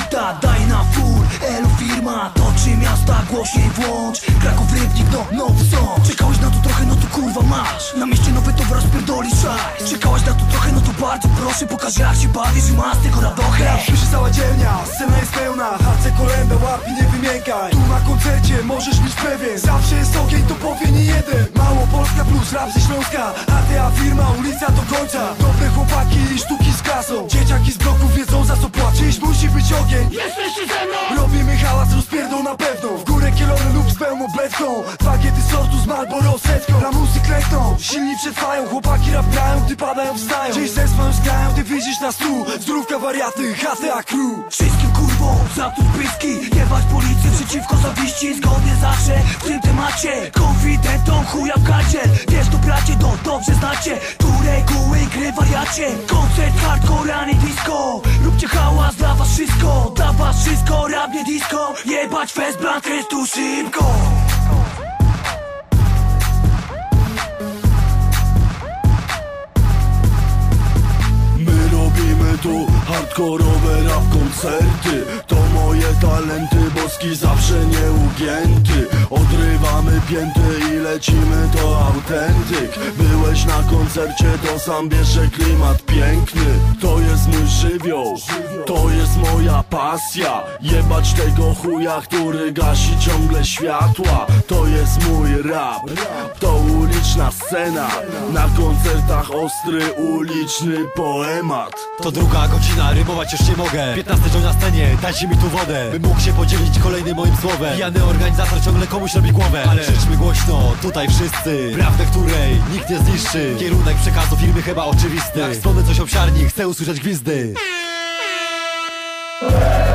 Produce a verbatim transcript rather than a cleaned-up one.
hita, daj na full. Elo firma, toczy miasta, głośniej włącz. Kraków Rybnik, no, nowy sąd. Czekałeś na to trochę, no to kurwa masz. Na mieście nowy towar, spierdoli szajs. Czekałeś na to trochę, no to bardzo proszę. Pokaż jak się bawisz i masz tego radochę. Słyszy cała dzielnia, scena jest pełna. Harce kolenda, łap i nie wymiękaj. Tu na koncercie możesz być pewien. Zawsze jest ogień, to powie nie jeden. Małopolska plus rap ze Śląska. A ta firma, ulica do końca. Dobre chłopaki i sztuki z klasą. Dzieciaki z bloków wiedzą za co płacić. Dziś musi być ogień. Jesteście ze mną! Robimy hałas, rozpierdą na pewno. W górę kielony lub z pełną bledką. Bagiety sortu z Marlboro setką. Na muzyk lękną, silni przetrwają. Chłopaki rap grają, gdy padają, wstają. Dziś ze swoją zgrają, ty widzisz na stół. Zdrówka wariaty, H T A Crew. Wszystkim kurwom zamknąć pyski. Jebać policję przeciwko zawiści. Zgodnie zawsze w tym temacie. Konfidentom chuja w karciel. Wiesz to bracie, to dobrze znacie. Tu reguły gry wariacie. Koncert hardcore, a nie disco. Róbcie hałas, dla was wszystko. Dla was wszystko, rap nie disco. Jebać fest, blank, tu szybko. Tu hardkorowe rap koncerty. To moje talenty, boski zawsze nieugięty. Odrywamy pięty i lecimy, to autentyk. Byłeś na koncercie, to sam bierze klimat piękny. To jest mój żywioł, to jest moja pasja. Jebać tego chuja, który gasi ciągle światła. To jest mój rap, to uliczna scena. Na koncertach ostry uliczny poemat. To druga godzina, rymować już nie mogę. Piętnasty dzień na scenie, dajcie mi tu wodę, bym mógł się podzielić kolejnym moim słowem. Pijany organizator ciągle komuś robi głowę, ale krzyczmy głośno, tutaj wszyscy. Prawdę, której nikt nie zniszczy. Kierunek przekazu firmy chyba oczywisty. Jak wspomnę coś o psiarni, chcę usłyszeć gwizdy.